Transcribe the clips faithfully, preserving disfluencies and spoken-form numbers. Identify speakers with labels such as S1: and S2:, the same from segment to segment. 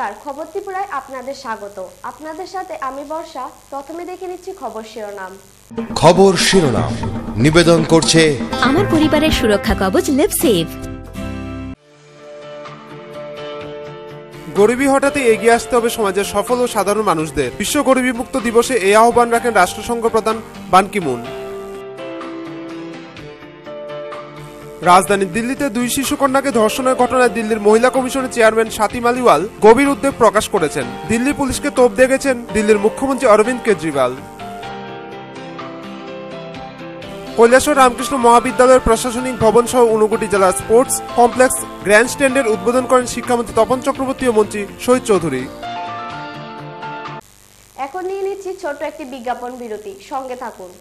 S1: নমস্কার, খবর ত্রিপুরায় আপনাদের স্বাগত। আপনাদের সাথে আমি বর্ষা। প্রথমে দেখে নিচ্ছি খবর শিরোনাম।
S2: খবর শিরোনাম নিবেদন করছে
S3: আমার পরিবারের সুরক্ষা কবচ লিভসেভ।
S4: গরিবী হঠাতে এগিয়ে আসতে হবে সমাজের সফল ও সাধারণ মানুষদের। বিশ্ব গরিবী মুক্ত দিবসে এই আহ্বান রাখেন রাষ্ট্রসংঘ প্রধান বান কি মুন। রাজধানী দিল্লিতে দুই শিশু কন্যাকে ধর্ষণের ঘটনায় দিল্লির মহিলা কমিশনের চেয়ারম্যান স্বাতি মালিওয়াল গভীর উদ্বেগ প্রকাশ করেছেন। দিল্লি পুলিশকে তোপ দেখেছেন দিল্লির মুখ্যমন্ত্রী অরবিন্দ কেজরিওয়াল। কৈলাসহর রামকৃষ্ণ মহাবিদ্যালয়ের প্রশাসনিক ভবন সহ ঊনকোটি জেলার স্পোর্টস কমপ্লেক্স গ্র্যান্ড স্ট্যান্ডের উদ্বোধন করেন শিক্ষামন্ত্রী তপন চক্রবর্তী ও মন্ত্রী শহীদ চৌধুরী।
S1: এখন নিয়ে নিচ্ছি ছোট একটি বিজ্ঞাপন বিরতি, সঙ্গে থাকুন।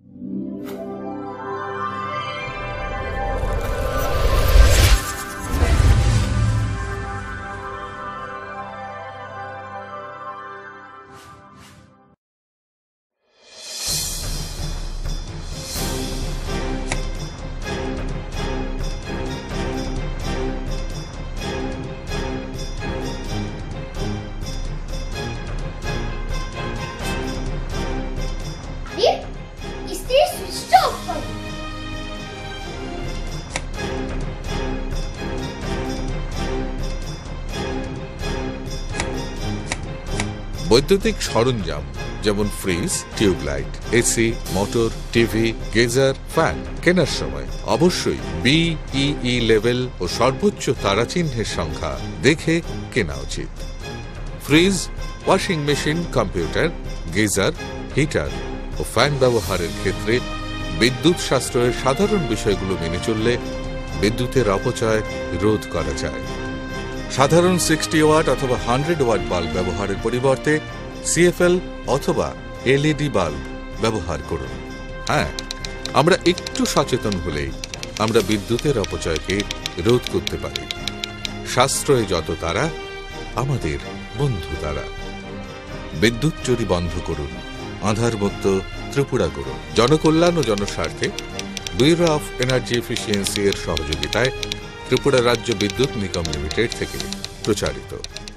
S5: বৈদ্যুতিক সরঞ্জাম যেমন fridge, tube light, AC, motor, TV, geyser, fan কেনার সময় অবশ্যই বিইই লেভেল ও সর্বোচ্চ তারাচিহ্নের সংখ্যা দেখে কেনা উচিত। Fridge, washing machine, computer, geyser, heater ও ফ্যান ব্যবহারের ক্ষেত্রে বিদ্যুৎ সাশ্রয়ের সাধারণ বিষয়গুলো মেনে চললে বিদ্যুতের অপচয় রোধ করা যায়। সাধারণ সিক্সটি ওয়াট অথবা হান্ড্রেড ওয়াট বাল্ব ব্যবহারের পরিবর্তে সিএফএল অথবা এলইডি বাল্ব ব্যবহার করুন। হ্যাঁ, আমরা একটু সচেতন হলেই আমরা বিদ্যুতের অপচয়কে রোধ করতে পারি। সাশ্রয়ে যত তারা, আমাদের বন্ধু তারা। বিদ্যুৎ চুরি বন্ধ করুন, আঁধারমুক্ত ত্রিপুরা করুন। জনকল্যাণ ও জনস্বার্থে ব্যুরো অফ এনার্জি এফিসিয়েন্সি এর সহযোগিতায় ত্রিপুরা রাজ্য বিদ্যুৎ নিগম লিমিটেড থেকে প্রচারিত।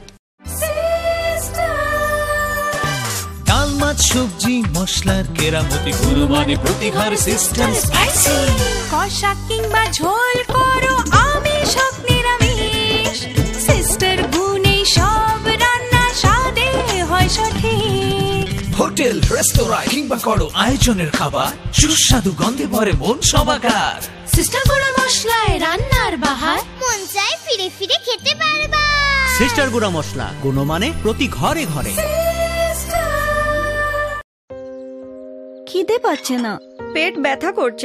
S6: ডাল, মাছ, সবজি, মশলার কেরামতি গুণমানে প্রতিঘর সিস্টেম স্পাইসি।
S7: কষা কিংবা ঝোল করো আমিষ হোক নিরামিষ, সিস্টার গুণে সব রান্না স্বাদে হয় সঠিক।
S6: হোটেল, রেস্তোরাঁ কিংবা করো আয়োজনের খাবার, সুস্বাদু গন্ধে ভরে মন সবাকার।
S7: সিস্টার গুঁড়া মশলায় রান্নার বাহার,
S8: মন চাই ফিরে ফিরে খেতে পারবা।
S9: সিস্টার গুঁড়া মশলা, গুণমানে প্রতি ঘরে ঘরে।
S3: খিদে পাচ্ছে না, পেট ব্যথা করছে।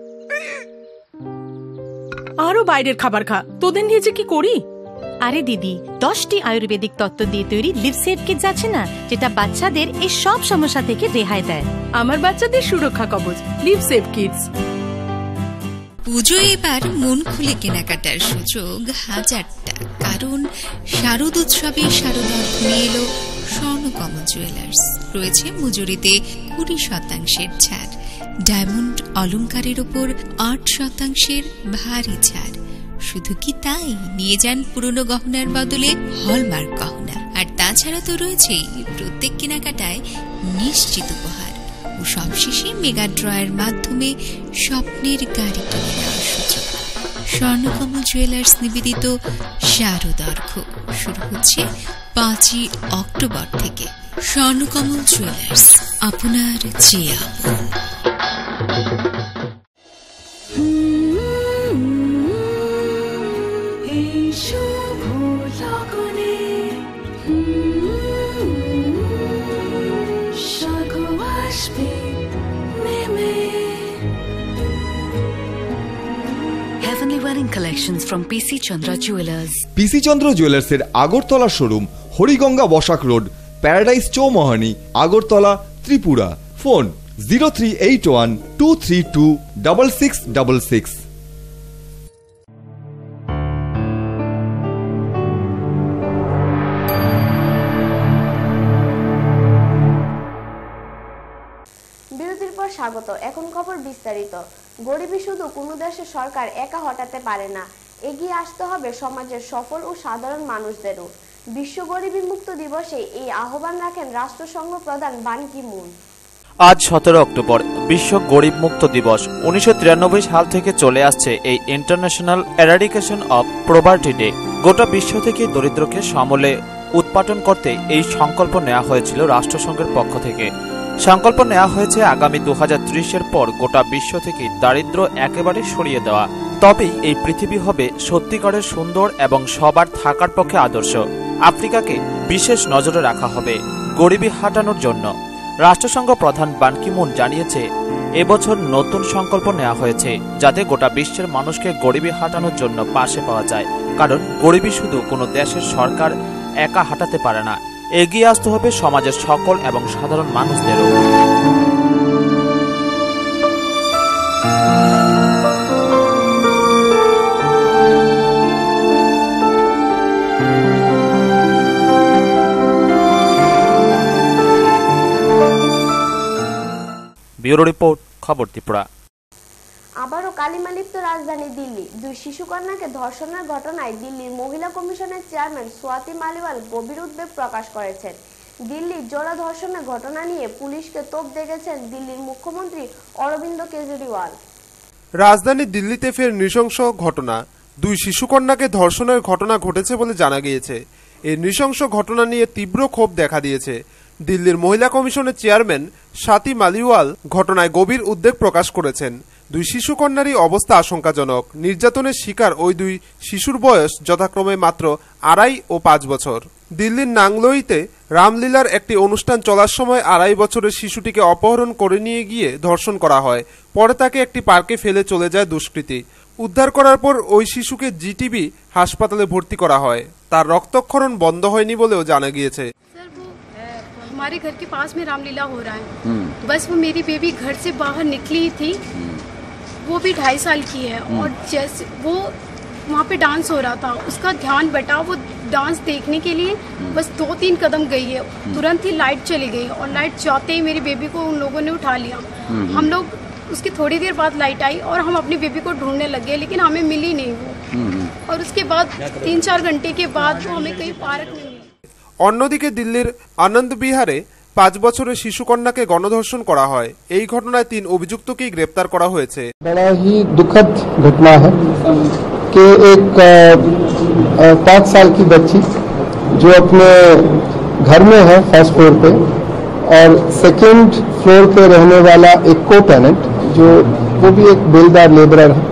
S10: আরো বাইরের খাবার খা, তোদের নিয়ে যে কি করি।
S11: আরে দিদি, দশটি আয়ুর্বেদিক তত্ত্ব দিয়ে তৈরি লিভসেভ কিটস আছে না, যেটা বাচ্চাদের এই সব সমস্যা থেকে রেহাই দেয়।
S10: আমার বাচ্চাদের সুরক্ষা কবচ লিভসেভ কিটস।
S12: পুজো এবার মন খুলে কেনাকাটার সুযোগ হাজারটা, কারণ শারদ উৎসবে শারদার্ঘ নিয়ে এলো স্বর্ণকমল জুয়েলার্স। রয়েছে মজুরিতে কুড়ি শতাংশের ছাড়, ডায়মন্ড অলংকারের ওপর আট শতাংশের ভারী ছাড়। শুধু কি তাই, নিয়ে যান পুরনো গহনার বদলে হলমার্ক গহনা। আর তাছাড়া তো রয়েছেই প্রত্যেক কেনাকাটায় নিশ্চিত উপহার ও সবশেষে মেগা ড্রয়ের মাধ্যমে স্বপ্নের গাড়ি কিনে নেওয়ার সুযোগ। স্বর্ণকমল জুয়েলার্স নিবেদিত শারদার্ঘ শুরু হচ্ছে পাঁচই অক্টোবর থেকে। স্বর্ণকমল জুয়েলার্স, আপনার চেয়ে আপন।
S13: Collections from P C Chandra Jewelers.
S14: P C Chandra Jewelers এর Agartala showroom, Hariganga Basak road, Paradise Choumohani, Agartala, Tripura. Phone zero three eight one two three two double six double six.
S1: বিরতির পর স্বাগত। এখন খবর বিস্তারিত। গরিবী শুধু কোনো দেশের সরকার একা হটাতে পারে না, এগিয়ে আসতে হবে সমাজের সফল ও সাধারণ মানুষদেরও। বিশ্ব গরিবী মুক্ত দিবসে এই আহ্বান রাখেন রাষ্ট্রসংঘ প্রধান বান কি মুন।
S15: আজ সতেরো অক্টোবর বিশ্ব গরিব মুক্ত দিবস। উনিশশো তিরানব্বই সাল থেকে চলে আসছে এই international eradication of poverty day. গোটা বিশ্ব থেকে দরিদ্রকে সমূলে উৎপাটন করতে এই সংকল্প নেওয়া হয়েছিল রাষ্ট্রসংঘের পক্ষ থেকে। সংকল্প নেওয়া হয়েছে আগামী দু হাজার ত্রিশের পর গোটা বিশ্ব থেকে দারিদ্র একেবারে সরিয়ে দেওয়া। তবেই এই পৃথিবী হবে সত্যিকারের সুন্দর এবং সবার থাকার পক্ষে আদর্শ। আফ্রিকাকে বিশেষ নজরে রাখা হবে গরিবী হাঁটানোর জন্য। রাষ্ট্রসংঘ প্রধান বান কি মুন জানিয়েছে, এবছর নতুন সংকল্প নেওয়া হয়েছে যাতে গোটা বিশ্বের মানুষকে গরিবী হাঁটানোর জন্য পাশে পাওয়া যায়। কারণ গরিবী শুধু কোনো দেশের সরকার একা হাঁটাতে পারে না, এগিয়ে আসতে হবে সমাজের সকল এবং সাধারণ মানুষদেরও। ব্যুরো রিপোর্ট, খবর ত্রিপুরা।
S1: আবারও কালিমালিপ্ত রাজধানী দিল্লি। দুই শিশুকন্যাকে ধর্ষণের ঘটনায় দিল্লির মহিলা কমিশনের চেয়ারম্যান সোয়াতি মালিওয়াল গভীর উদ্বেগ প্রকাশ করেছেন। দিল্লির জোড়া ধর্ষণের ঘটনা নিয়ে পুলিশকে তোপ দেগেছেন দিল্লির মুখ্যমন্ত্রী অরবিন্দ কেজরিওয়াল।
S4: রাজধানী দিল্লিতে ফের নৃশংস ঘটনা। দুই শিশুকন্যাকে ধর্ষণের ঘটনা ঘটেছে বলে জানা গিয়েছে। এই নৃশংস ঘটনা নিয়ে তীব্র ক্ষোভ দেখা দিয়েছে। দিল্লির মহিলা কমিশনের চেয়ারম্যান স্বাতি মালিওয়াল ঘটনায় গভীর উদ্বেগ প্রকাশ করেছেন। দুই শিশুকন্যারই অবস্থা আশঙ্কাজনক। নির্যাতনের শিকার ওই দুই শিশুর বয়স যথাক্রমে মাত্র আড়াই ও পাঁচ বছর। দিল্লির নাংলোইতে রামলীলার একটি অনুষ্ঠান চলার সময় আড়াই বছরের শিশুটিকে অপহরণ করে নিয়ে গিয়ে ধর্ষণ করা হয়। পরে তাকে একটি পার্কে ফেলে চলে যায় দুষ্কৃতী। উদ্ধার করার পর ওই শিশুকে জিটিবি হাসপাতালে ভর্তি করা হয়। তার রক্তক্ষরণ বন্ধ হয়নি বলেও জানা গিয়েছে।
S16: हमारे घर के पास में रामलीला हो रहा है, बस वो मेरी बेबी घर से बाहर निकली थी, वो भी ढाई साल की है, और जैसे वो वहाँ पे डांस हो रहा था, उसका ध्यान बटा, वो डांस देखने के लिए बस दो तीन कदम गई है, तुरंत ही लाइट चली गई, और लाइट जाते ही मेरी बेबी को उन लोगों ने उठा लिया। हम लोग उसकी थोड़ी देर बाद लाइट आई और हम अपनी बेबी को ढूंढने लगे, लेकिन हमें मिली नहीं वो, और उसके बाद तीन चार घंटे के बाद वो हमें कहीं पार्क में मिली।
S4: অন্যদিকে দিল্লির আনন্দ বিহারে পাঁচ বছরের শিশুকন্যাকে গণধর্ষণ করা হয়। এই ঘটনায় তিন অভিযুক্তকেই গ্রেপ্তার করা হয়েছে।
S17: बड़ा ही दुखद घटना है कि एक पाँच साल की बच्ची जो अपने घर में है फर्स्ट फ्लोर पे, और सेकंड फ्लोर पे रहने वाला एक को टेनेंट जो वो भी एक बेलदार लेबरर है,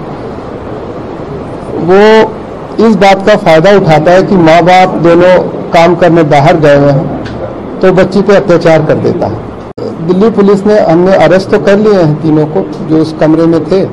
S17: वो इस बात का फायदा उठाता है कि माँ बाप दोनों काम करने बाहर गए हैं तो बच्ची पे अत्याचार कर देता है। दिल्ली पुलिस ने हमने अरेस्ट तो कर लिए हैं तीनों को जो उस कमरे में थे,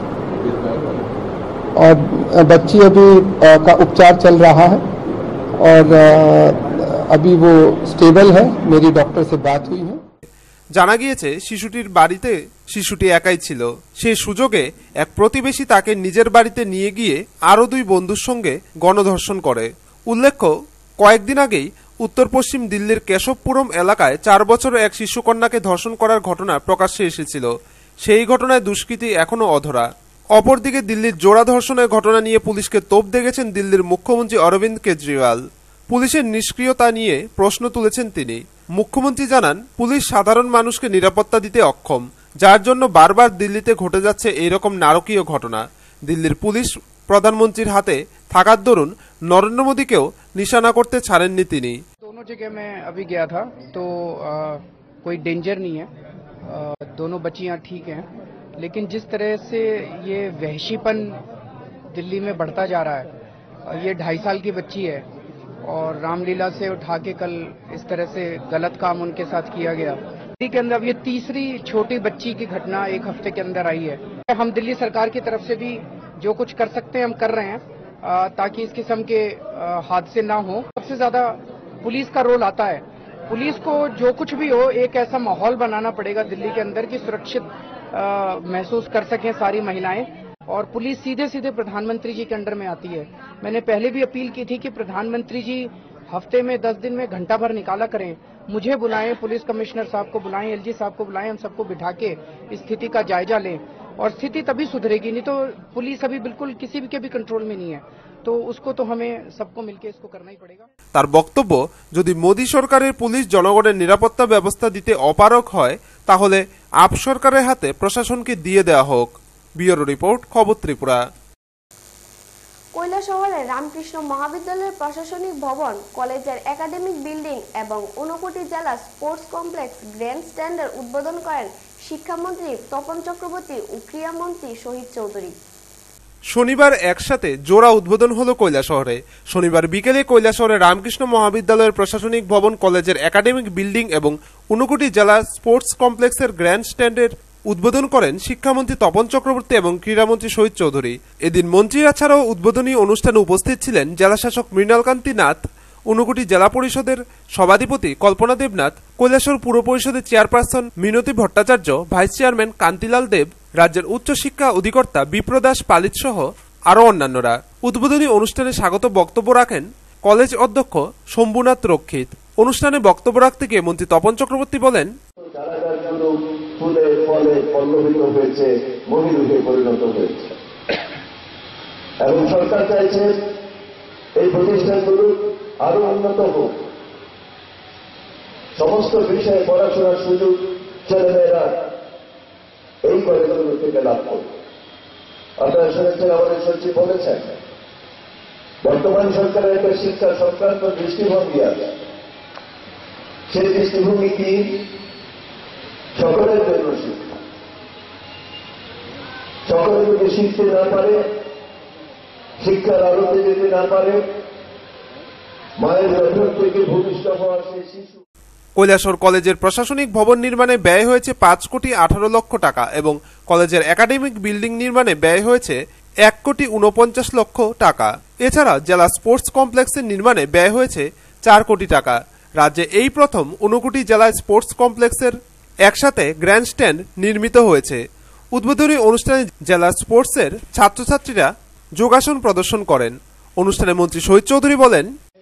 S17: और बच्ची अभी का उपचार चल रहा है और अभी वो स्टेबल है। मेरी डॉक्टर से बात हुई है।
S4: জানা গিয়েছে শিশুটির বাড়িতে শিশুটি একাই ছিল। সেই সুযোগে এক প্রতিবেশী তাকে নিজের বাড়িতে নিয়ে গিয়ে আরো দুই বন্ধুর সঙ্গে গণধর্ষণ করে। উল্লেখ্য, কয়েকদিন আগেই উত্তর পশ্চিম দিল্লির কেশবপুরম এলাকায় চার বছরের এক শিশুকন্যাকে ধর্ষণ করার ঘটনা প্রকাশ্যে এসেছিল। সেই ঘটনায় দুষ্কৃতী এখনো অধরা। অপরদিকে দিল্লির জোড়া ধর্ষণের ঘটনা নিয়ে পুলিশকে তোপ দেগেছেন দিল্লির মুখ্যমন্ত্রী অরবিন্দ কেজরিওয়াল। পুলিশের নিষ্ক্রিয়তা নিয়ে প্রশ্ন তুলেছেন তিনি। মুখ্যমন্ত্রী জানান, পুলিশ সাধারণ মানুষকে নিরাপত্তা দিতে অক্ষম, যার জন্য বারবার দিল্লিতে ঘটে যাচ্ছে এইরকম নারকীয় ঘটনা। দিল্লির পুলিশ প্রধানমন্ত্রীর হাতে থাকার দরুন নরেন্দ্র মোদীকেও নিশানা করতে ছাড়েননি তিনি।
S18: दोनों जगह मैं अभी गया था तो आ, कोई डेंजर नहीं है, आ, दोनों बच्चियां ठीक हैं, लेकिन जिस तरह से ये वहशीपन दिल्ली में बढ़ता जा रहा है, ये ढाई साल की बच्ची है और रामलीला से उठा के कल इस तरह से गलत काम उनके साथ किया गया। दिल्ली के अंदर अब ये तीसरी छोटी बच्ची की घटना एक हफ्ते के अंदर आई है। हम दिल्ली सरकार की तरफ से भी जो कुछ कर सकते हैं हम कर रहे हैं ताकि इस किस्म के हादसे ना हो। सबसे ज्यादा पुलिस का रोल आता है। पुलिस को जो कुछ भी हो एक ऐसा माहौल बनाना पड़ेगा दिल्ली के अंदर कि सुरक्षित महसूस कर सकें सारी महिलाएं, और पुलिस सीधे सीधे प्रधानमंत्री जी के अंडर में आती है। मैंने पहले भी अपील की थी कि प्रधानमंत्री जी हफ्ते में दस दिन में घंटा भर निकाला करें, मुझे बुलाएं, पुलिस कमिश्नर साहब को बुलाएं, एलजी साहब को बुलाएं, हम सबको बिठा के स्थिति का जायजा लें, और स्थिति तभी सुधरेगी। नहीं तो पुलिस अभी बिल्कुल किसी भी के भी कंट्रोल में नहीं है। तो उसको तो हमें सबको मिलकर इसको करना ही पड़ेगा।
S4: তার বক্তব্য, যদি মোদী সরকারের পুলিশ জনগণের নিরাপত্তা ব্যবস্থা দিতে অপারগ হয় তাহলে আপ সরকারের হাতে প্রশাসনকে দিয়ে দেওয়া হোক। ব্যুরো রিপোর্ট, খবর ত্রিপুরা।
S1: কৈলাসহরের রামকৃষ্ণ মহাবিদ্যালয়ের প্রশাসনিক ভবন, কলেজের একাডেমিক বিল্ডিং এবং ঊনকোটি জেলা স্পোর্টস কমপ্লেক্স গ্র্যান্ড স্ট্যান্ডের উদ্বোধন করেন শিক্ষামন্ত্রী তপন চক্রবর্তী ও ক্রীড়ামন্ত্রী শহীদ চৌধুরী।
S4: শনিবার একসাথে জোড়া উদ্বোধন হলো কৈলাসহরে। শনিবার বিকেলে কৈলাসহরের রামকৃষ্ণ মহাবিদ্যালয়ের প্রশাসনিক ভবন, কলেজের একাডেমিক বিল্ডিং এবং ঊনকোটি জেলা স্পোর্টস কমপ্লেক্সের গ্র্যান্ড স্ট্যান্ডের উদ্বোধন করেন শিক্ষামন্ত্রী তপন চক্রবর্তী এবং ক্রীড়ামন্ত্রী শহীদ চৌধুরী। এদিন মন্ত্রীরা ছাড়াও উদ্বোধনী অনুষ্ঠানে উপস্থিত ছিলেন জেলাশাসক মৃণালকান্তি নাথ, ঊনকোটি জেলা পরিষদের সভাধিপতি কল্পনা দেবনাথ, কৈলাসহর পুর পরিষদের chairperson Minati Bhattacharya, vice chairman Kantilal Deb, রাজ্যের উচ্চশিক্ষা অধিকর্তা বিপ্রদাস পালিত সহ আরও অন্যান্যরা। উদ্বোধনী অনুষ্ঠানে স্বাগত বক্তব্য রাখেন কলেজ অধ্যক্ষ শম্ভুনাথ রক্ষিত। অনুষ্ঠানে বক্তব্য রাখতে গিয়ে মন্ত্রী তপন চক্রবর্তী বলেন,
S19: ফুলে ফলে পল্লবিত হয়েছে, মহিরূপে পরিণত হয়েছে এবং সরকার চাইছে এই প্রতিষ্ঠানগুলো আরো উন্নত হোক, সমস্ত বিষয়ে পড়াশোনার সুযোগ ছেলেমেয়েরা এই কলেজগুলো থেকে লাভ করবে। আপনারা শুনেছেন আমাদের সচিব বলেছেন বর্তমান সরকারের একটা শিক্ষা সংক্রান্ত দৃষ্টিভঙ্গি আছে। সেই দৃষ্টিভঙ্গি কি? সকলের জন্য শিক্ষা। সকলে যদি শিখতে না পারে, শিক্ষার আলোতে যেতে না পারে, মায়ের গর্ভ থেকে ভূমিষ্ঠ হওয়া সেই শিশু।
S4: কৈলাসহর কলেজের প্রশাসনিক ভবন নির্মাণে ব্যয় হয়েছে পাঁচ কোটি আঠারো লক্ষ টাকা এবং কলেজের একাডেমিক বিল্ডিং নির্মাণে ব্যয় হয়েছে এক কোটি উনপঞ্চাশ লক্ষ টাকা। এছাড়া জেলা স্পোর্টস কমপ্লেক্সের নির্মাণে ব্যয় হয়েছে চার কোটি টাকা। রাজ্যে এই প্রথম ঊনকোটি জেলা স্পোর্টস কমপ্লেক্সের একসাথে গ্র্যান্ড স্ট্যান্ড নির্মিত হয়েছে। উদ্বোধনী অনুষ্ঠানে জেলা স্পোর্টসের ছাত্রছাত্রীরা যোগাসন প্রদর্শন করেন। অনুষ্ঠানে মন্ত্রী শহীদ চৌধুরী বলেন,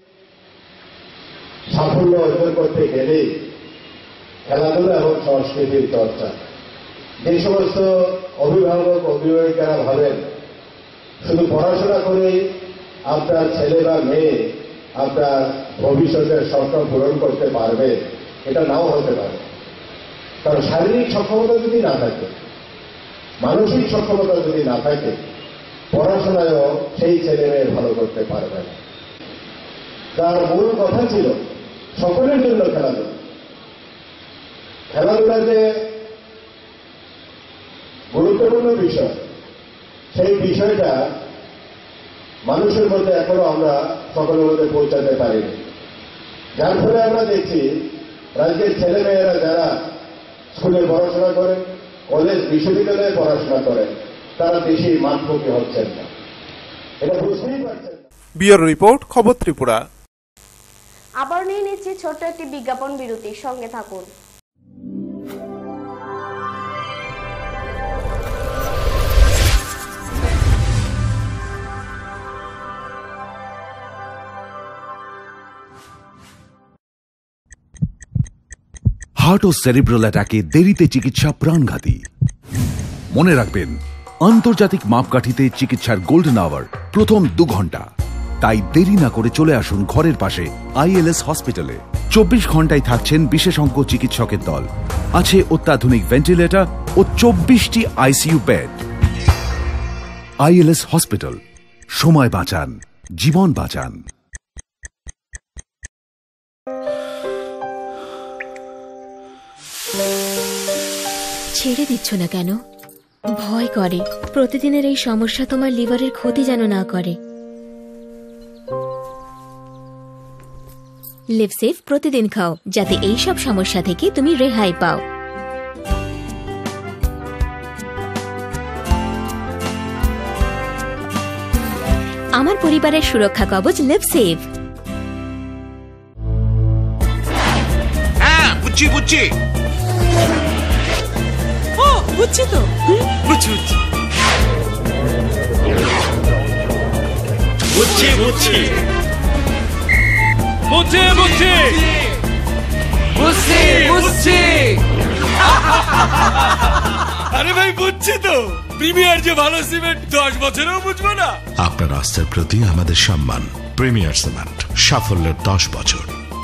S19: সাফল্য অর্জন করতে গেলে খেলাধুলা এবং সংস্কৃতির চর্চা। যে সমস্ত অভিভাবক অভিভাবিকারা ভাবেন শুধু পড়াশোনা করেই আপনার ছেলে বা মেয়ে আপনার ভবিষ্যতের স্বপ্ন পূরণ করতে পারবে, এটা নাও হতে পারে। কারণ শারীরিক সক্ষমতা যদি না থাকে, মানসিক সক্ষমতা যদি না থাকে, পড়াশোনায়ও সেই ছেলে মেয়ে ভালো করতে পারবে না। তার মূল কথা ছিল সকলের জন্য খেলাধুলা। খেলাধুলা যে গুরুত্বপূর্ণ বিষয়, সেই বিষয়টা মানুষের মধ্যে এখনো আমরা সকলের মধ্যে পৌঁছাতে পারিনি। যার ফলে আমরা দেখছি রাজ্যের ছেলেমেয়েরা যারা স্কুলে পড়াশোনা করেন, কলেজ বিশ্ববিদ্যালয়ে পড়াশোনা করেন, তারা বেশি মাঠমুখী হচ্ছেন না। এটা বুঝতেই পারছেন।
S4: ব্যুরো রিপোর্ট, খবর ত্রিপুরা।
S1: আবার নিয়ে নিচ্ছি ছোট্ট একটি বিজ্ঞাপন বিরতি, সঙ্গে থাকুন।
S20: হার্ট ও সেরিব্রাল অ্যাটাকে দেরিতে চিকিৎসা প্রাণঘাতী। মনে রাখবেন, আন্তর্জাতিক মাপকাঠিতে চিকিৎসার গোল্ডেন আওয়ার প্রথম দু ঘন্টা। তাই দেরি না করে চলে আসুন ঘরের পাশে আইএলএস হসপিটালে। চব্বিশ ঘন্টায় থাকছেন বিশেষজ্ঞ চিকিৎসকের দল, আছে অত্যাধুনিক ভেন্টিলেটর ও চব্বিশটি আইসিইউ বেড। আইএলএস হসপিটাল, সময় বাঁচান, জীবন বাঁচান।
S21: ছেড়ে দিচ্ছ না কেন? ভয় করে প্রতিদিনের এই সমস্যা তোমার লিভারের ক্ষতি যেন না করে। লিভসেভ প্রতিদিন খাও, যাতে এই সব সমস্যা থেকে তুমি রেহাই পাও। আমার পরিবারের সুরক্ষা কবচ লিভসেভ।
S6: হ্যাঁ, বুঝছি বুঝছি
S10: ও বুঝছি তো
S6: বুঝছি বুঝছি বুঝছি বুঝছি বুঝছি বুঝছি বুঝছি
S22: আরে ভাই বুঝছি তো,
S2: প্রিমিয়ার যে ভালো সিমেন্ট দশ বছরেও বুঝবো না।
S22: আপনার আস্থার প্রতি আমাদের সম্মান। প্রিমিয়ার সিমেন্ট, সাফল্যের দশ বছর।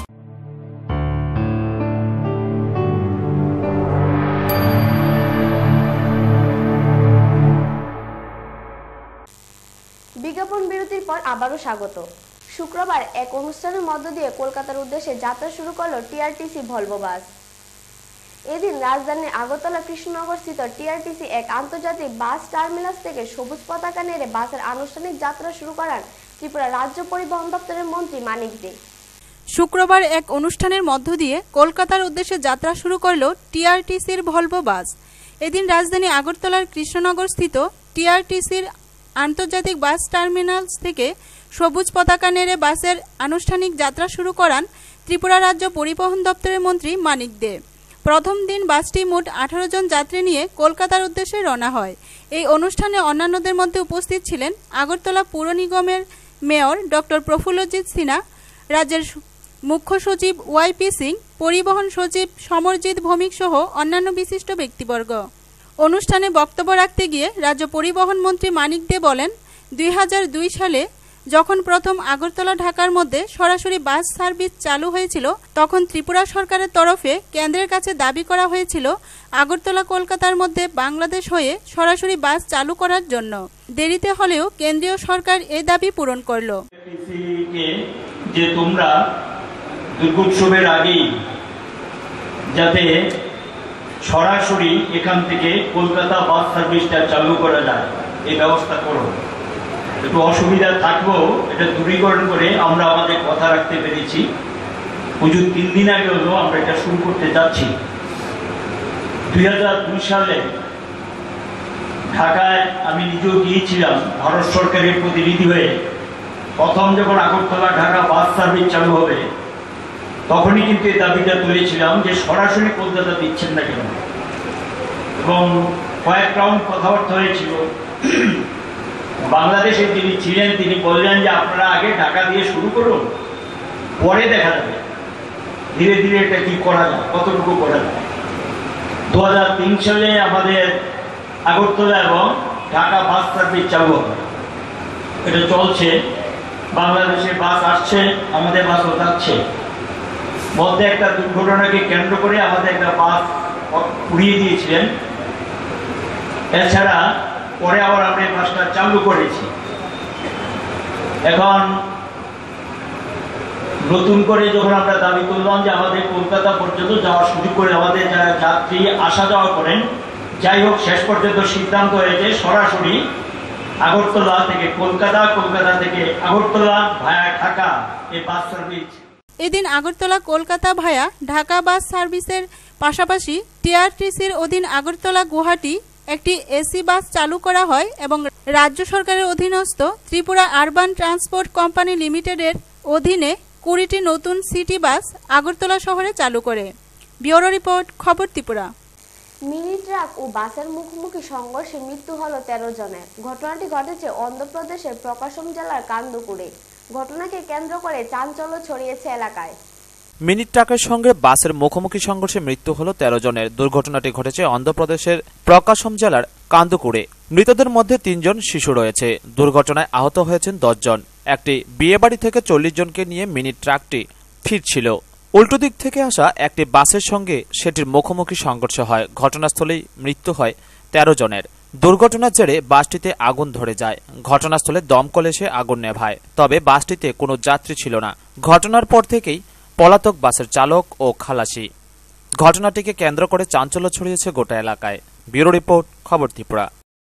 S1: বিজ্ঞাপন বিরতির পর আবারও স্বাগত। শুক্রবার এক অনুষ্ঠানের মধ্য দিয়ে কলকাতার উদ্দেশ্যে যাত্রা শুরু করলো টিআরটিসি ভলভো বাস। এদিন রাজধানীর আগরতলা কৃষ্ণনগর স্থিত টিআরটিসি এক আন্তর্জাতিক বাস টার্মিনাস থেকে সবুজ পতাকা নেড়ে বাসের আনুষ্ঠানিক যাত্রা শুরু করান ত্রিপুরা রাজ্য পরিবহন দপ্তরের মন্ত্রী মানিক দে।
S23: শুক্রবার এক অনুষ্ঠানের মধ্য দিয়ে কলকাতার উদ্দেশ্যে যাত্রা শুরু করল টিআরটিসির ভলভো বাস। এদিন রাজধানী আগরতলার কৃষ্ণনগর স্থিত টিআরটিসির আন্তর্জাতিক বাস টার্মিনাল থেকে সবুজ পতাকা নেড়ে বাসের আনুষ্ঠানিক যাত্রা শুরু করান ত্রিপুরা রাজ্য পরিবহন দপ্তরের মন্ত্রী মানিক দে। প্রথম দিন বাসটি মোট আঠারো জন যাত্রী নিয়ে কলকাতার উদ্দেশ্যে রওনা হয়। এই অনুষ্ঠানে অন্যান্যদের মধ্যে উপস্থিত ছিলেন আগরতলা পৌর নিগমের মেয়র ডক্টর প্রফুল্লজিৎ সিনহা, রাজ্যের মুখ্য সচিব ওয়াইপি সিং, পরিবহন সচিব সমরজিৎ ভৌমিক সহ অন্যান্য বিশিষ্ট ব্যক্তিবর্গ। অনুষ্ঠানে বক্তব্য রাখতে গিয়ে রাজ্য পরিবহন মন্ত্রী মানিক দে বলেন, দুই হাজার দুই সালে যখন প্রথম আগরতলা ঢাকার মধ্যে সরাসরি বাস সার্ভিস চালু হয়েছিল, তখন ত্রিপুরা সরকারের তরফে কেন্দ্রের কাছে দাবি করা হয়েছিল আগরতলা কলকাতার মধ্যে বাংলাদেশ হয়ে সরাসরি বাস চালু করার জন্য। দেরিতে হলেও কেন্দ্রীয় সরকার এই দাবি পূরণ করল।
S24: যে তোমরা দুর্গোৎসবের আগেই যাতে সরাসরি এখান থেকে কলকাতা বাস সার্ভিসটা চালু করা যায় এই ব্যবস্থা করো। একটু অসুবিধা থাকলেও এটা দূরীকরণ করে আমরা আমাদের কথা রাখতে পেরেছি। পুজোর তিন দিন আগে হলো আমরা এটা শুরু করতে যাচ্ছি। দুই হাজার দুই সালে ঢাকায় আমি নিজেও গিয়েছিলাম ভারত সরকারের প্রতিনিধি হয়ে। প্রথম যখন আগরতলা ঢাকা বাস সার্ভিস চালু হবে তখনই কিন্তু এই দাবিটা তুলেছিলাম যে সরাসরি কলকাতা দিচ্ছেন না কেন, এবং কয়েক রাউন্ড কথাবার্তা হয়েছিল। বাংলাদেশে যিনি ছিলেন তিনি বললেন যে আপনারা আগে ঢাকা দিয়ে শুরু করুন, পরে দেখা যাবে ধীরে ধীরে এটা কি করা যায়, কতটুকু করা যায়। দু হাজার তিন সালে আমাদের আগরতলা এবং ঢাকা বাস সার্ভিস চালু হবে, এটা চলছে। বাংলাদেশে বাস আসছে, আমাদের বাসও যাচ্ছে। মধ্যে একটা দুর্ঘটনাকে কেন্দ্র করে আমাদের একটা বাস উড়িয়ে দিয়েছিলেন। এছাড়া পরে আবার আমরা এই বাসটা চালু করেছি। এখন নতুন করে যখন আমরা দাবি করলাম যে আমাদের কলকাতা পর্যন্ত যাওয়ার সুযোগ করে আমাদের যারা যাত্রী আসা যাওয়া করেন, যাই হোক শেষ পর্যন্ত সিদ্ধান্ত হয়েছে সরাসরি আগরতলা থেকে কলকাতা, কলকাতা থেকে আগরতলা ভায়া ঢাকা এই বাস সার্ভিস।
S23: এদিন আগরতলা কলকাতা ভায়া ঢাকা বাস সার্ভিসের পাশাপাশি টিআরটিসির অধীন আগরতলা গুয়াহাটি একটি এসি বাস চালু করা হয় এবং রাজ্য সরকারের অধীনস্থ ত্রিপুরা আরবান ট্রান্সপোর্ট কোম্পানি লিমিটেডের অধীনে কুড়িটি নতুন সিটি বাস আগরতলা শহরে চালু করে। ব্যুরো রিপোর্ট, খবর ত্রিপুরা।
S1: মিনি ট্রাক ও বাসের মুখোমুখি সংঘর্ষে মৃত্যু হলো তেরো জনের। ঘটনাটি ঘটেছে অন্ধ্রপ্রদেশের প্রকাশম জেলার কান্দুকুড়ে। ঘটনাকে কেন্দ্র করে চাঞ্চল্য ছড়িয়েছে এলাকায়।
S15: মিনি ট্রাকের সঙ্গে বাসের মুখোমুখি সংঘর্ষে মৃত্যু হল তেরো জনের। দুর্ঘটনাটি ঘটেছে অন্ধ্রপ্রদেশের প্রকাশম জেলার কান্দুকুড়ে। মৃতদের মধ্যে তিনজন শিশু রয়েছে। দুর্ঘটনায় আহত হয়েছেন দশ জন। একটি বিয়েবাড়ি থেকে চল্লিশ জনকে নিয়ে মিনি ট্রাকটি ফিরছিল। উল্টো দিক থেকে আসা একটি বাসের সঙ্গে সেটির মুখোমুখি সংঘর্ষ হয়। ঘটনাস্থলেই মৃত্যু হয় তেরো জনের। দুর্ঘটনার জেরে বাসটিতে আগুন ধরে যায়। ঘটনাস্থলে দমকল এসে আগুন নেভায়, তবে বাসটিতে কোনো যাত্রী ছিল না। ঘটনার পর থেকেই পলাতক বাসের চালক ও খালাসি। ঘটনাটিকে কেন্দ্র করে চাঞ্চল্য ছড়িয়েছে গোটা এলাকায়। ব্যুরো রিপোর্ট, খবর ত্রিপুরা।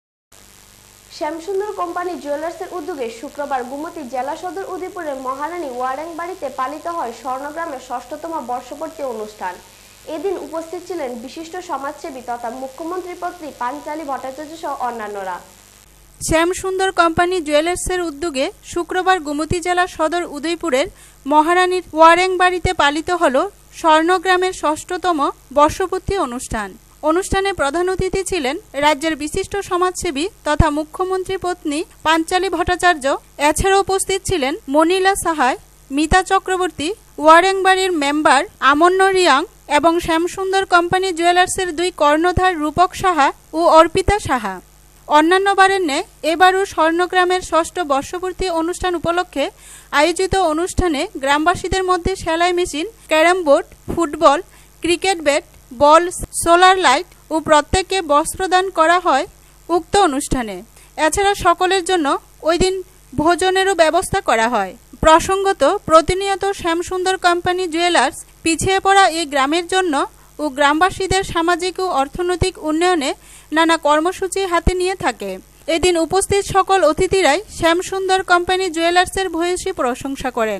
S1: শ্যামসুন্দর কোম্পানি জুয়েলার্সের উদ্যোগে শুক্রবার গুমতি জেলা সদর উদয়পুরের মহারানী ওয়ারেং বাড়িতে পালিত হয় স্বর্ণগ্রামের ষষ্ঠতম বর্ষপূর্তি অনুষ্ঠান। এদিন উপস্থিত ছিলেন বিশিষ্ট সমাজসেবী তথা মুখ্যমন্ত্রী পত্নী পাঞ্চালী ভট্টাচার্য সহ অন্যান্যরা।
S23: শ্যামসুন্দর কোম্পানি জুয়েলার্সের উদ্যোগে শুক্রবার গুমতি জেলা সদর উদয়পুরের মহারানীর ওয়ারেং বাড়িতে পালিত হল স্বর্ণগ্রামের ষষ্ঠতম বর্ষপূর্তি অনুষ্ঠান। অনুষ্ঠানে প্রধান অতিথি ছিলেন রাজ্যের বিশিষ্ট সমাজসেবী তথা মুখ্যমন্ত্রী পত্নী পাঞ্চালী ভট্টাচার্য। এছাড়াও উপস্থিত ছিলেন মনিলা সাহায়, মিতা চক্রবর্তী, ওয়ারেং বাড়ির মেম্বার আমন্য রিয়াং এবং শ্যামসুন্দর কোম্পানি জুয়েলার্সের দুই কর্ণধার রূপক সাহা ও অর্পিতা সাহা। অন্যান্য বারের ন্যায় এবারও স্বর্ণগ্রামের ষষ্ঠ বর্ষপূর্তি অনুষ্ঠান উপলক্ষে আয়োজিত অনুষ্ঠানে গ্রামবাসীদের মধ্যে সেলাই machine, carrom board, football, cricket bat, ball, solar light ও প্রত্যেককে বস্ত্রদান করা হয় উক্ত অনুষ্ঠানে। এছাড়া সকলের জন্য ওই দিন ভোজনেরও ব্যবস্থা করা হয়। প্রসঙ্গত, প্রতিনিয়ত শ্যামসুন্দর কোম্পানি জুয়েলার্স পিছিয়ে পড়া এই গ্রামের জন্য ও গ্রামবাসীদের সামাজিক ও অর্থনৈতিক উন্নয়নে নানা কর্মসূচি হাতে নিয়ে থাকে। এদিন উপস্থিত সকল অতিথিরাই শ্যামসুন্দর কোম্পানি জুয়েলার্সের ভূয়সী প্রশংসা করেন।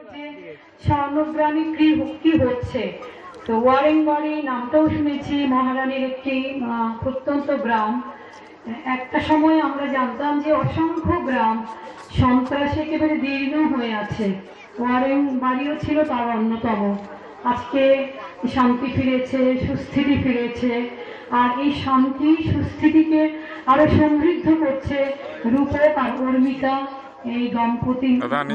S5: স্বর্ণগ্রামে কি হচ্ছে, তো ওয়ারেংবাড়ি নামটাও শুনেছি, মহারানীর একটি প্রত্যন্ত গ্রাম। একটা সময় আমরা জানতাম যে অসংখ্য গ্রাম সন্ত্রাসে একেবারে দীর্ঘ হয়ে আছে, ওয়ারেংবাড়িও ছিল তার অন্যতম। আজকে শান্তি ফিরেছে, সুস্থিতি ফিরেছে, আর এই শান্তি সুস্থিতিকে আরো সমৃদ্ধ করছে রূপক আর অর্মিতা এই দম্পতি।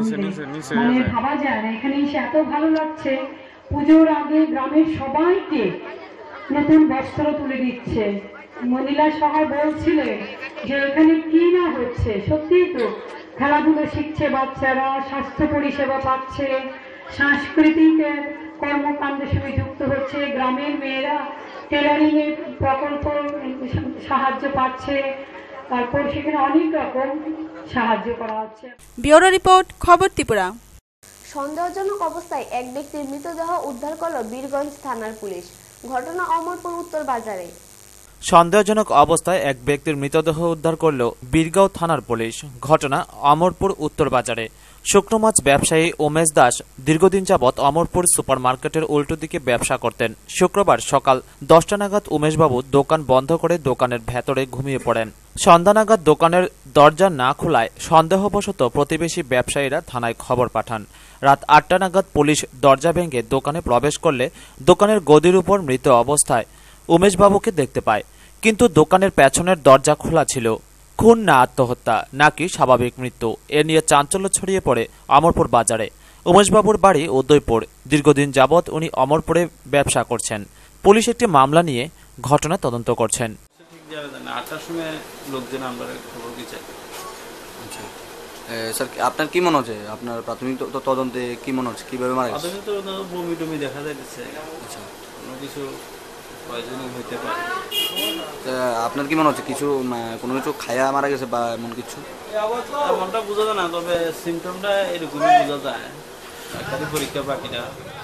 S5: মানে ভাবা যায় না, এখানে এসে এত ভালো লাগছে। পুজোর আগে গ্রামের সবাইকে নতুন বস্ত্র তুলে দিচ্ছে। মনিলা সবাই বলছিলেন যে এখানে কি না হচ্ছে, সত্যি তো খেলাধুলো শিখছে বাচ্চারা, স্বাস্থ্য পরিষেবা পাচ্ছে, সাংস্কৃতিক কর্মকাণ্ডের সঙ্গে যুক্ত হচ্ছে, গ্রামের মেয়েরা টেলারিং এর প্রকল্প সাহায্য পাচ্ছে, তারপর সেখানে অনেক রকম সাহায্য করা হচ্ছে।
S23: ব্যুরো রিপোর্ট, খবর ত্রিপুরা।
S1: সন্দেহজনক অবস্থায় এক ব্যক্তির মৃতদেহ উদ্ধার করল বীরগঞ্জ থানার পুলিশ। ঘটনা অমরপুর উত্তর বাজারে।
S15: সন্দেহজনক অবস্থায় এক ব্যক্তির মৃতদেহ উদ্ধার করল বীরগাঁও থানার পুলিশ। ঘটনা অমরপুর উত্তর বাজারে। শুকনো মাছ ব্যবসায়ী উমেশ দাস দীর্ঘদিন যাবৎ অমরপুর সুপার মার্কেটের উল্টো দিকে ব্যবসা করতেন। শুক্রবার সকাল দশটা নাগাদ উমেশবাবু দোকান বন্ধ করে দোকানের ভেতরে ঘুমিয়ে পড়েন। সন্ধ্যা নাগাদ দোকানের দরজা না খোলায় সন্দেহবশত প্রতিবেশী ব্যবসায়ীরা থানায় খবর পাঠান। রাত আটটা নাগাদ পুলিশ দরজা ভেঙে দোকানে প্রবেশ করলে দোকানের গদির উপর মৃত অবস্থায় উমেশবাবুকে দেখতে পায়, কিন্তু দোকানের পেছনের দরজা খোলা ছিল। খুন না আত্মহত্যা নাকি স্বাভাবিক মৃত্যু, এ নিয়ে চাঞ্চল্য ছড়িয়ে পড়ে অমরপুর বাজারে। উমেশবাবুর বাড়ি উদয়পুর। দীর্ঘদিন যাবৎ উনি অমরপুরে ব্যবসা করছেন। পুলিশ একটি মামলা নিয়ে ঘটনা তদন্ত করছেন।
S7: আটটার সময় লোকজন আমরা খবর দিচ্ছে।
S8: আচ্ছা স্যার, আপনার কি মনে হচ্ছে, আপনার প্রাথমিক তদন্তে কি মনে হচ্ছে, কিভাবে মারা গেছে?
S7: বমি টমি দেখা যাচ্ছে। আচ্ছা, কোনো কিছু হইতে পারে।
S8: আপনার কি মনে হচ্ছে কিছু কোনো কিছু খায়া মারা গেছে বা এমন কিছু?
S7: এমনটা বোঝা যায় না, তবে সিমটমটা এরকমই বোঝা যায়। ডাক্তারি পরীক্ষা বাকিটা।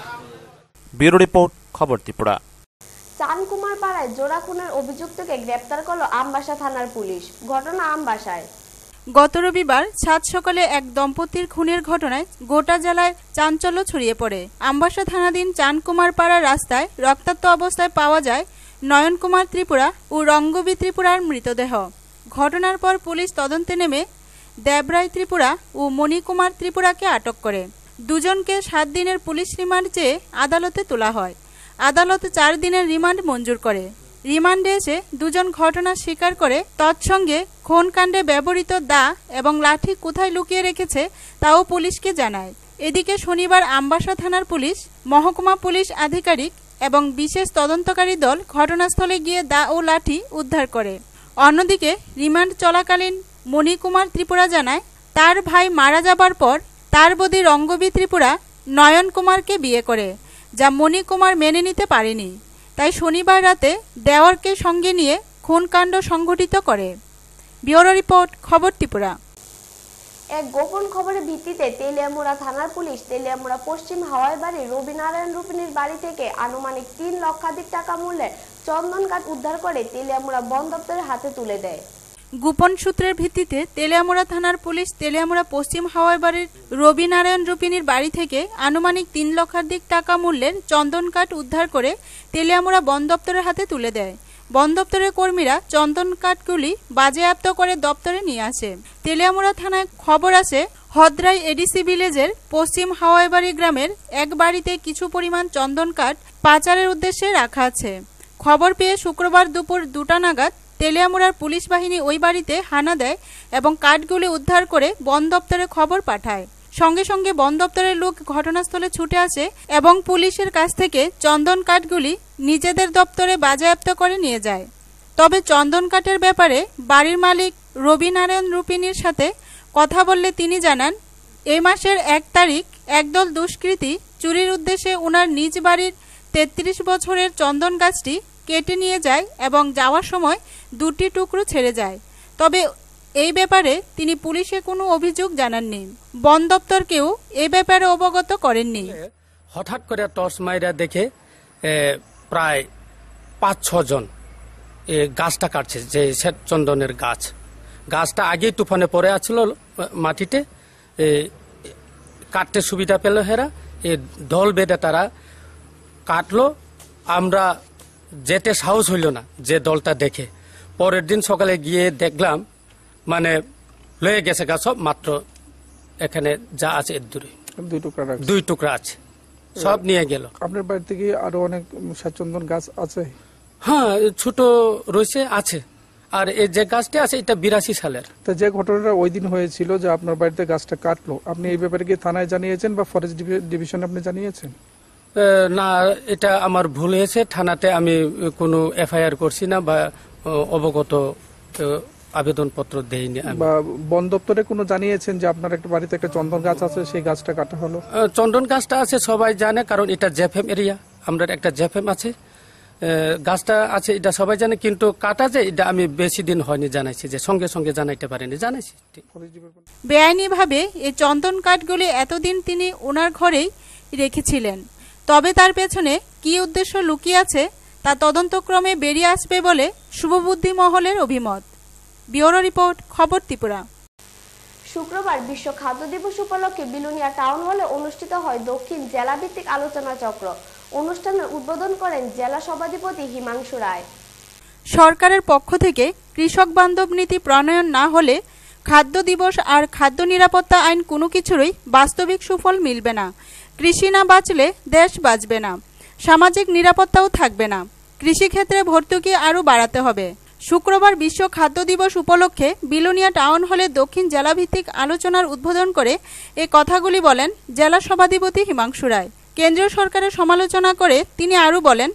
S15: ব্যুরো রিপোর্ট, খবর ত্রিপুরা।
S1: চানকুমার পাড়ায় জোড়া খুনের অভিযুক্তকে গ্রেপ্তার করল আমবাসা থানার পুলিশ। ঘটনা আমবাসায়।
S23: গত রবিবার সাত সকালে এক দম্পতির খুনের ঘটনায় গোটা জেলায় চাঞ্চল্য ছড়িয়ে পড়ে। আমবাসা থানাধীন চানকুমার পাড়া রাস্তায় রক্তাক্ত অবস্থায় পাওয়া যায় নয়ন কুমার ত্রিপুরা ও রঙ্গবী ত্রিপুরার মৃতদেহ। ঘটনার পর পুলিশ তদন্তে নেমে দেবরায় ত্রিপুরা ও মণিকুমার ত্রিপুরাকে আটক করে। দুজনকে সাত দিনের পুলিশ রিমান্ড চেয়ে আদালতে তোলা হয়। আদালত চার দিনের রিমান্ড মঞ্জুর করে। রিমান্ডে এসে দুজন ঘটনা স্বীকার করে তৎসঙ্গে খুনকাণ্ডে ব্যবহৃত দা এবং লাঠি কোথায় লুকিয়ে রেখেছে তাও পুলিশকে জানায়। এদিকে শনিবার আমবাসা থানার পুলিশ, মহকুমা পুলিশ আধিকারিক এবং বিশেষ তদন্তকারী দল ঘটনাস্থলে গিয়ে দা ও লাঠি উদ্ধার করে। অন্যদিকে রিমান্ড চলাকালীন মণিকুমার ত্রিপুরা জানায়, তার ভাই মারা যাবার পর তার বদি রঙ্গবী ত্রিপুরা নয়ন কুমারকে বিয়ে করে, যা মণিকুমার মেনে নিতে পারেনি। তাই শনিবার রাতে দেওয়ারকে সঙ্গে নিয়ে খুনকাণ্ড সংঘটিত করে। ব্যুরো রিপোর্ট, খবর ত্রিপুরা।
S1: এক গোপন খবরের ভিত্তিতে তেলিয়ামুড়া থানার পুলিশ তেলিয়ামুড়া পশ্চিম হাওয়াই বাড়ি রবিনারায়ণ রূপিনীর বাড়ি থেকে আনুমানিক তিন লক্ষাধিক টাকা মূল্যের চন্দন কাঠ উদ্ধার করে তেলিয়ামুড়া বন দপ্তরের হাতে তুলে দেয়।
S23: গোপন সূত্রের ভিত্তিতে তেলিয়ামুড়া থানার পুলিশ তেলিয়ামুড়া পশ্চিম হাওয়াই বাড়ির রবিনারায়ণ রূপিনীর বাড়ি থেকে আনুমানিক তিন লক্ষাধিক টাকা মূল্যের চন্দন কাঠ উদ্ধার করে তেলিয়ামুড়া বন দপ্তরের হাতে তুলে দেয়। বন দপ্তরের কর্মীরা চন্দন কাঠগুলি বাজেয়াপ্ত করে দপ্তরে নিয়ে আসে। তেলিয়ামুড়া থানায় খবর আসে, হদ্রাই এডিসি ভিলেজের পশ্চিম হাওয়াইবাড়ি গ্রামের এক বাড়িতে কিছু পরিমাণ চন্দন কাঠ পাচারের উদ্দেশ্যে রাখা আছে। খবর পেয়ে শুক্রবার দুপুর দুটা নাগাদ তেলিয়ামুড়ার পুলিশ বাহিনী ওই বাড়িতে হানা দেয় এবং কাঠগুলি উদ্ধার করে বন দপ্তরে খবর পাঠায়। সঙ্গে সঙ্গে বন দপ্তরের লোক ঘটনাস্থলে ছুটে আসে এবং পুলিশের কাছ থেকে চন্দন কাঠগুলি নিজেদের দপ্তরে বাজেয়াপ্ত করে নিয়ে যায়। তবে চন্দন কাঠের ব্যাপারে বাড়ির মালিক রবিনারায়ণ রূপিনীর সাথে কথা বললে তিনি জানান, এই মাসের এক তারিখ একদল দুষ্কৃতী চুরির উদ্দেশ্যে ওনার নিজ বাড়ির তেত্রিশ বছরের চন্দন গাছটি কেটে নিয়ে যায় এবং যাওয়ার সময় দুটি টুকরো ছেড়ে যায়। তবে এই ব্যাপারে তিনি পুলিশে কোনো অভিযোগ জানাননি। বন দপ্তরকেও এ ব্যাপারে অবগত করেননি।
S3: হঠাৎ করে টর্চ মাইরা দেখে প্রায় পাঁচ ছজন গাছটা কাটছে, যে শ্বেত চন্দনের গাছ। গাছটা আগেই তুফানে পড়ে আছিল মাটিতে, কাটতে সুবিধা পেল হেরা, এ দল বেঁধে তারা কাটলো। আমরা যেতে সাহস হইল না যে দলটা দেখে। পরের দিন সকালে গিয়ে দেখলাম মানে লয়ে গেছে গাছ সব, মাত্র এখানে যা আছে এর দূরে
S9: দুই টুকরা
S3: দুই টুকরা আছে, সব নিয়ে গেল।
S9: আপনার বাড়ি থেকে আরো অনেক শ্বেতচন্দন গাছ আছে?
S3: হ্যাঁ, ছোট রয়েছে আছে। আর এই যে গাছটা আছে এটা বিরাশি সালের।
S9: তো যে ঘটনাটা ওই দিন হয়েছিল যে আপনার বাড়িতে গাছটা কাটলো, আপনি এই ব্যাপারে কি থানায় জানিয়েছেন বা ফরেস্ট ডিভিশনে আপনি জানিয়েছেন?
S3: না, এটা আমার ভুল হয়েছে। থানাতে আমি কোনো এফআইআর করছি না বা অবগত আবেদনপত্র দেইনি।
S9: বা বন দপ্তরে কোনো জানিয়েছেন যে আপনার একটা বাড়িতে একটা চন্দন গাছ আছে, সেই গাছটা কাটা হলো?
S3: চন্দন গাছটা আছে সবাই জানে, কারণ এটা জেফএম এরিয়া, আমরা একটা জেফএম আছে, গাছটা আছে এটা সবাই জানে। কিন্তু কাটা যে এটা আমি বেশি দিন হয়নি জানাইছি, যে সঙ্গে সঙ্গে জানাইতে পারিনি, জানাইছি।
S23: বেআইনিভাবে এই চন্দন কাঠগুলি এতদিন তিনি ওনার ঘরেই রেখেছিলেন। তবে তার পেছনে কি উদ্দেশ্য লুকিয়ে আছে তা তদন্তক্রমে বেরিয়ে আসবে বলে শুভবুদ্ধি মহলের অভিমত। ব্যুরো রিপোর্ট, খবর ত্রিপুরা।
S1: শুক্রবার বিশ্ব খাদ্য দিবস উপলক্ষে বিলুনিয়া টাউন হলে অনুষ্ঠিত হয় দক্ষিণ জেলা ভিত্তিক আলোচনা চক্র। অনুষ্ঠানের উদ্বোধন করেন জেলা সভাধিপতি হিমাংশু রায়।
S23: সরকারের পক্ষ থেকে কৃষক বান্ধব নীতি প্রণয়ন না হলে খাদ্য দিবস আর খাদ্য নিরাপত্তা আইন কোনো কিছুরই বাস্তবিক সুফল মিলবে না। কৃষি না বাঁচলে দেশ বাঁচবে না, সামাজিক নিরাপত্তাও থাকবে না। কৃষিক্ষেত্রে ভর্তুকি আরও বাড়াতে হবে। শুক্রবার বিশ্ব খাদ্য দিবস উপলক্ষে বিলুনিয়া টাউন হলে দক্ষিণ জেলাভিত্তিক আলোচনার উদ্বোধন করে এ কথাগুলি বলেন জেলা সভাধিপতি হিমাংশু রায়। কেন্দ্রীয় সরকারের সমালোচনা করে তিনি আরও বলেন,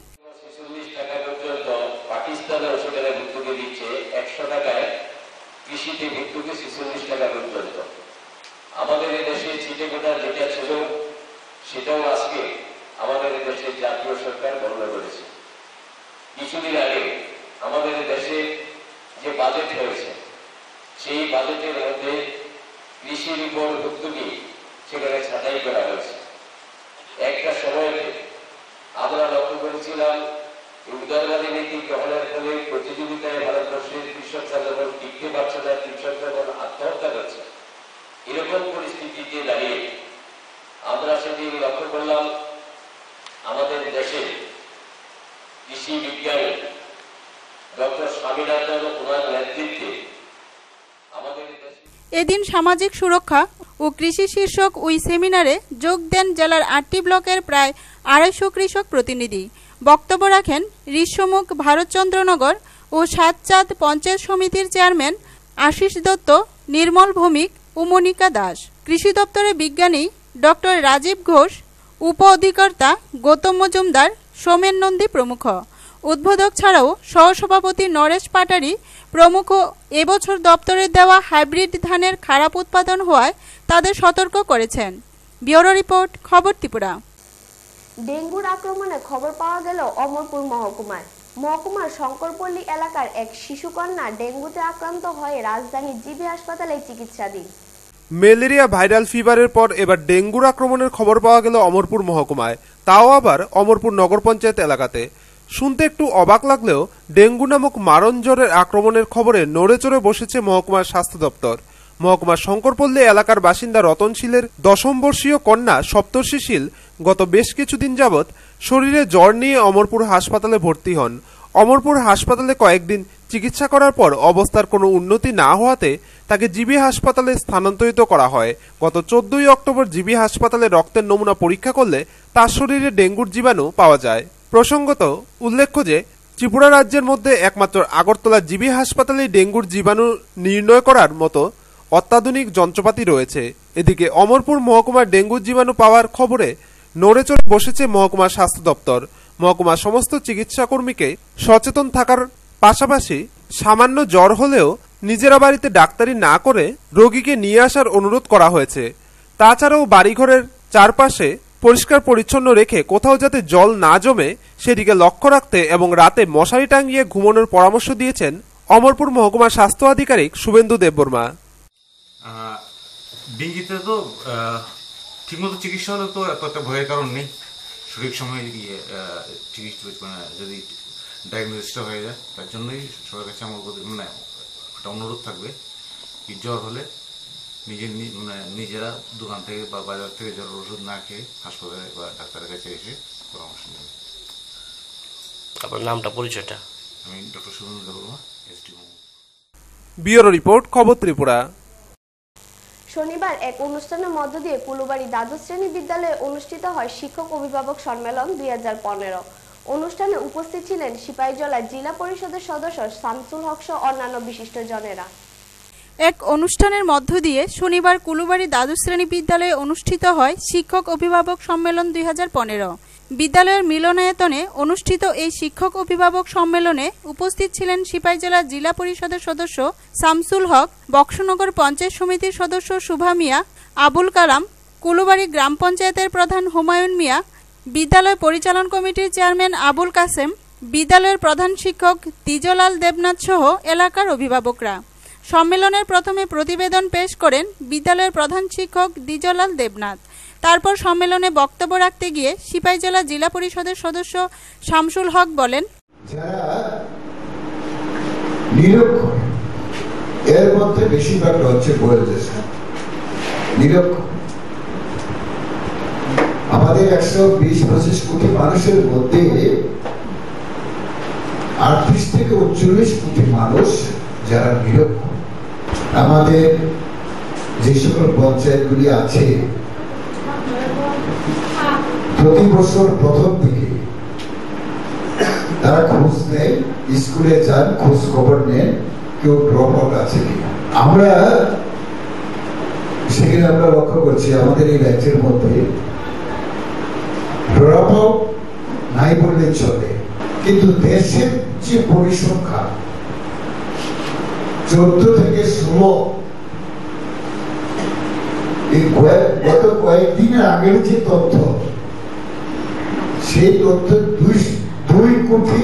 S19: আমাদের দেশে ছিটে ফোটা যেটা ছিল সেটাও আজকে আমাদের দেশের জাতীয় সরকার বন্ধ করেছে। কিছুদিন আগে আমাদের দেশে যে বাজেট হয়েছে সেই বাজেটের মধ্যে কৃষির উপর ভর্তুকি সেখানে ছাঁটাই করা হয়েছে। একটা সময়তে আমরা লক্ষ্য করেছিলাম উদারবাদী নীতি গ্রহণের ফলে প্রতিযোগিতায় ভারতবর্ষের কৃষকরা যখন টিকতে পারছে না, কৃষক যখন আত্মহত্যা করছে, এরকম পরিস্থিতিতে দাঁড়িয়ে আমরা সেদিন লক্ষ্য করলাম আমাদের দেশে কৃষি বিজ্ঞানী ডক্টর স্বামীনাথন ওনার নেতৃত্বে আমাদের
S23: এদিন সামাজিক সুরক্ষা ও কৃষি শীর্ষক ওই সেমিনারে যোগ দেন জেলার আটটি ব্লকের প্রায় আড়াইশো কৃষক প্রতিনিধি। বক্তব্য রাখেন ঋষ্যমুখ ভারতচন্দ্রনগর ও সাতচাঁদ পঞ্চায়েত সমিতির চেয়ারম্যান আশিস দত্ত, নির্মল ভৌমিক ও মনিকা দাস, কৃষি দপ্তরের বিজ্ঞানী ডক্টর রাজীব ঘোষ, উপ অধিকর্তা গৌতম মজুমদার, সোমেন নন্দী প্রমুখ। উদ্বোধক ছাড়াও সহসভাপতি নরেশ পাটারি প্রমুখ এবছর দপ্তরের দেওয়া হাইব্রিড ধানের খারাপ উৎপাদন হওয়ায় তাদের সতর্ক করেছেন। ব্যুরো রিপোর্ট, খবর ত্রিপুরা।
S1: ডেঙ্গুর আক্রমণে খবর পাওয়া গেল অমরপুর মহকুমায়। মহকুমার শঙ্করপল্লী এলাকার এক শিশুকন্যা ডেঙ্গুতে আক্রান্ত হয়ে রাজধানীর জিবি হাসপাতালে চিকিৎসাধীন।
S4: ম্যালেরিয়া ভাইরাল ফিভারের পর এবার ডেঙ্গুর আক্রমণের খবর পাওয়া গেল অমরপুর মহকুমায়, তাও আবার অমরপুর নগর পঞ্চায়েত এলাকাতে। শুনতে একটু অবাক লাগলেও ডেঙ্গু নামক মারণ জ্বরের আক্রমণের খবরে নড়ে চড়ে বসেছে মহকুমার স্বাস্থ্য দপ্তর। মহকুমার শঙ্করপল্লী এলাকার বাসিন্দা রতনশীলের দশম বর্ষীয় কন্যা সপ্তর্ষিশীল গত বেশ কিছুদিন যাবৎ শরীরে জ্বর নিয়ে অমরপুর হাসপাতালে ভর্তি হন। অমরপুর হাসপাতালে কয়েকদিন চিকিৎসা করার পর অবস্থার কোনো উন্নতি না হওয়াতে তাকে জিবি হাসপাতালে স্থানান্তরিত করা হয়। গত চোদ্দই অক্টোবর জিবি হাসপাতালে রক্তের নমুনা পরীক্ষা করলে তার শরীরে ডেঙ্গুর জীবাণু পাওয়া যায়। প্রসঙ্গত উল্লেখ্য যে ত্রিপুরা রাজ্যের মধ্যে একমাত্র আগরতলা জিবি হাসপাতালে ডেঙ্গুর জীবাণু নির্ণয় করার মতো অত্যাধুনিক যন্ত্রপাতি রয়েছে। এদিকে অমরপুর মহকুমার ডেঙ্গুর জীবাণু পাওয়ার খবরে নড়ে চড়ে বসেছে মহকুমার স্বাস্থ্য দপ্তর। মহকুমার সমস্ত চিকিৎসা কর্মীকে সচেতন থাকার পাশাপাশি সামান্য জ্বর হলেও নিজেরা বাড়িতে ডাক্তারি না করে রোগীকে নিয়ে আসার অনুরোধ করা হয়েছে। তাছাড়াও বাড়িঘরের চারপাশে পরিষ্কার পরিচ্ছন্ন রেখে কোথাও যাতে জল না জমে সেদিকে লক্ষ্য রাখতে এবং রাতে মশারি টাঙিয়ে ঘুমানোর পরামর্শ দিয়েছেন অমরপুর মহকুমা স্বাস্থ্য আধিকারিক শুভেন্দু দেববর্মা।
S11: ডেঙ্গিতে তো ঠিকমতো চিকিৎসা হলে তো এত একটা ভয়ের কারণ নেই। সঠিক সময়ে গিয়ে চিকিৎসা যদি ডায়াগনোসিসটা হয়ে যায়, তার জন্যই সবার কাছে আমার মানে একটা অনুরোধ থাকবে কি জ্বর হলে নিজের মানে নিজেরা দোকান থেকে বা বাজার থেকে জ্বরের ওষুধ না খেয়ে হাসপাতালে বা ডাক্তারের কাছে এসে পরামর্শ নেবে।
S12: আপনার নামটা পরিচয়টা?
S11: আমি doctor Shubhendu Debbarma, SD.
S4: Bureau report, খবর ত্রিপুরা।
S1: শনিবার এক অনুষ্ঠানের মধ্য দিয়ে কুলুবাড়ি দ্বাদশ শ্রেণী বিদ্যালয়ে অনুষ্ঠিত হয় শিক্ষক অভিভাবক সম্মেলন দুই হাজার পনেরো। অনুষ্ঠানে উপস্থিত ছিলেন সিপাহীজলা জেলা পরিষদের সদস্য শামসুল হক সহ অন্যান্য বিশিষ্টজনেরা।
S23: এক অনুষ্ঠানের মধ্য দিয়ে শনিবার কুলুবাড়ি দ্বাদশ শ্রেণী বিদ্যালয়ে অনুষ্ঠিত হয় শিক্ষক অভিভাবক সম্মেলন দুই হাজার পনেরো। বিদ্যালয়ের মিলনায়তনে অনুষ্ঠিত এই শিক্ষক অভিভাবক সম্মেলনে উপস্থিত ছিলেন সিপাহীজলা জেলা পরিষদের সদস্য শামসুল হক, বক্সনগর পঞ্চায়েত সমিতির সদস্য শুভা মিয়া, আবুল কালাম, কুলুবাড়ি গ্রাম পঞ্চায়েতের প্রধান হুমায়ুন মিয়া, বিদ্যালয় পরিচালন কমিটির চেয়ারম্যান আবুল কাসেম, বিদ্যালয়ের প্রধান শিক্ষক দ্বিজলাল দেবনাথ সহ এলাকার অভিভাবকরা। সম্মেলনের প্রথমে প্রতিবেদন পেশ করেন বিদ্যালয়ের প্রধান শিক্ষক দ্বিজলাল দেবনাথ। তারপর সম্মেলনে বক্তব্য রাখতে গিয়ে সিপাহীজলা জেলা পরিষদের সদস্য শামসুল হক বলেন,
S19: যারা নিরক্ষর এর মধ্যে বেশিরভাগটা হচ্ছে বয়োজ্যেষ্ঠ নিরক্ষর। আমাদের একশো বিশ পঁচিশ কোটি মানুষের মধ্যে আটত্রিশ থেকে উনচল্লিশ কোটি মানুষ যারা নিরক্ষর। আমাদের যে সকল পঞ্চায়েতগুলি আছে প্রতি বছর প্রথম দিকে তারা খোঁজ নেয়, স্কুলে যান, খোঁজ খবর নেন কেউ ড্রপ আউট আছে কিনা। আমরা সেখানে আমরা লক্ষ্য করছি আমাদের এই রাজ্যের মধ্যে ড্রপ আউট নাই বললে চলে, কিন্তু দেশের যে পরিসংখ্যান চোদ্দ থেকে ষোলো এই গত কয়েকদিনের আগের যে তথ্য, সেই তথ্য দুই দুই কোটি।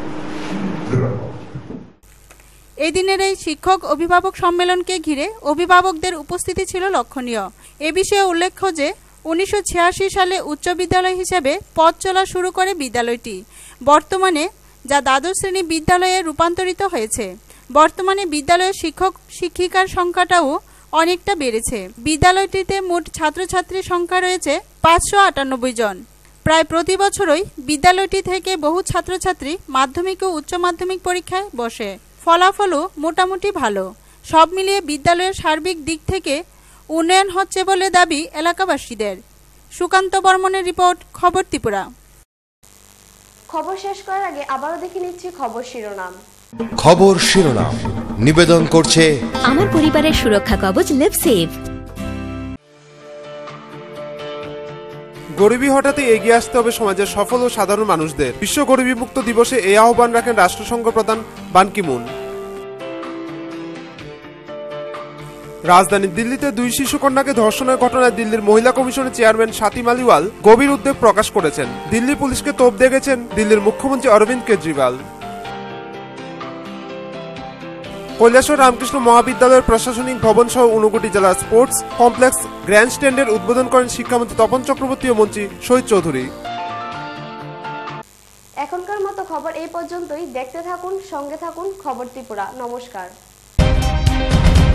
S23: এই দিনের এই শিক্ষক অভিভাবক সম্মেলনকে ঘিরে অভিভাবকদের উপস্থিতি ছিল লক্ষণীয়। এ বিষয়ে উল্লেখ্য যে উনিশশো ছিয়াশি সালে উচ্চ বিদ্যালয় হিসেবে পথ চলা শুরু করে বিদ্যালয়টি, বর্তমানে যা দ্বাদশ শ্রেণী বিদ্যালয়ে রূপান্তরিত হয়েছে। বর্তমানে বিদ্যালয়ের শিক্ষক শিক্ষিকার সংখ্যাটাও অনেকটা বেড়েছে। বিদ্যালয়টিতে মোট ছাত্রছাত্রীর সংখ্যা রয়েছে পাঁচশো আটানব্বই জন। প্রায় প্রতি বছরই বিদ্যালয়টি থেকে বহু ছাত্রছাত্রী মাধ্যমিক ও উচ্চ মাধ্যমিক পরীক্ষায় বসে। ফলাফলও মোটামুটি ভালো। সব মিলিয়ে বিদ্যালয়ের সার্বিক দিক থেকে উন্নয়ন হচ্ছে বলে দাবি এলাকাবাসীদের। সুকান্ত বর্মনের রিপোর্ট, খবর ত্রিপুরা।
S1: খবর শেষ করার আগে আবারও দেখে নিচ্ছি খবর শিরোনাম।
S13: খবর শিরোনাম নিবেদন করছে
S21: আমার পরিবারের সুরক্ষা কবচ লিভসেভ।
S4: গরিবী হঠাৎই এগিয়ে আসতে হবে সমাজের সফল ও সাধারণ মানুষদের। বিশ্ব গরিবী মুক্ত দিবসে এই আহ্বান রাখেন রাষ্ট্রসংঘ প্রধান বান কি মুন। রাজধানী দিল্লিতে দুই শিশু কন্যাকে ধর্ষণের ঘটনায় দিল্লির মহিলা কমিশনের চেয়ারম্যান স্বাতী মালিওয়াল গভীর উদ্বেগ প্রকাশ করেছেন। দিল্লি পুলিশকে তোপ দেখেছেন দিল্লির মুখ্যমন্ত্রী অরবিন্দ কেজরিওয়াল। কৈলাসহর রামকৃষ্ণ মহাবিদ্যালয়ের প্রশাসনিক ভবন সহ ঊনকোটি জেলা স্পোর্টস কমপ্লেক্স গ্র্যান্ড স্ট্যান্ডের উদ্বোধন করেন শিক্ষামন্ত্রী তপন চক্রবর্তী ও মন্ত্রী শহীদ চৌধুরী।
S1: এখনকার মতো খবর এই পর্যন্তই। দেখতে থাকুন, সঙ্গে থাকুন খবর ত্রিপুরা। নমস্কার।